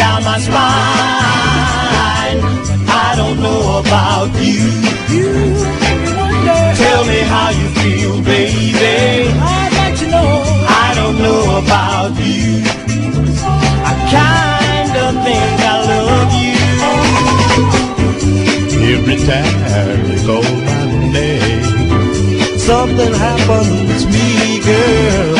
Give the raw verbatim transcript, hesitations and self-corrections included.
down my spine. I don't know about you. You wonder. Tell me how you feel, baby. I'd like to know. I don't know about you. I kinda think I love you. Every time you call my name, something happens to me, girl.